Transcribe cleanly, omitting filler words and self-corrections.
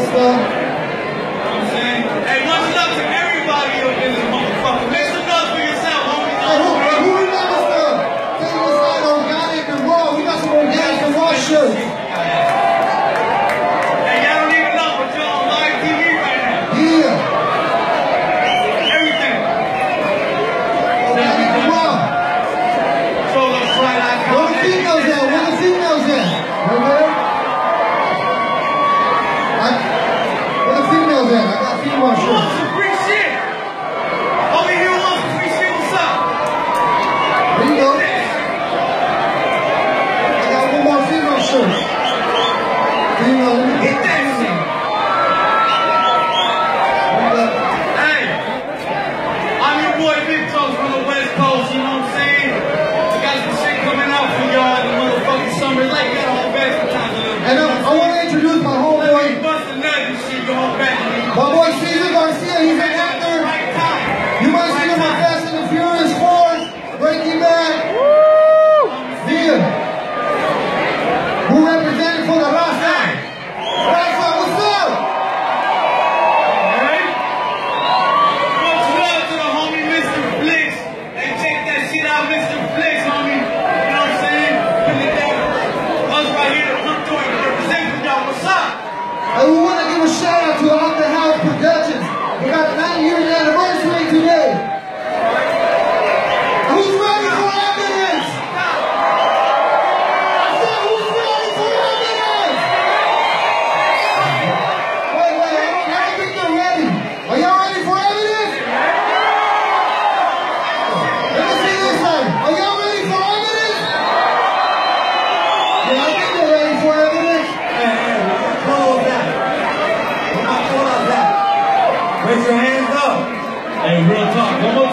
Minister. Hey, much love to everybody up in this motherfucker. Make some love for yourself, homie. Hey, who remembers the famous line organic and raw? We got some organic and raw shirts. Hey, y'all don't even know, but y'all on live TV right now. Yeah. Everything. Organic and raw. So let's try that. Where the females at? Where the females at? Where the females at? I got female Who shirts. wants some free shit? Over here wants some free shit. What's up? There you go. I got one more female shirt. Female, let me Hit that shit. Hey, I'm your boy Victos from the West Coast, you know what I'm saying? We got some shit coming out for y'all in the motherfucking summer. Like, you got a whole bag sometimes a little bit. And I want to introduce my homeboy. You bust a nut and shit, your whole back. My boy Cesar Garcia, he's an actor. Right time. You might see him on Fast and the Furious 4, Breaking Bad. Yeah. Who represented for the Raza? Raza, what's up? Alright? Much love to the homie Mr. Blitz. Hey, check that shit out, Mr. Blitz, homie. You know what I'm saying? Put it down. Us right here to come through and represent for y'all. What's up? And we want to give a shout out to Out the House Productions. We got a 9-year anniversary today. Who's ready for evidence? I said, who's ready for evidence? Wait, I don't think they're ready. Are y'all ready for evidence? Let me see this one. Are y'all ready for evidence? Yeah, I think they're ready for evidence. Close that. Raise your hands up. Hey, real talk. One more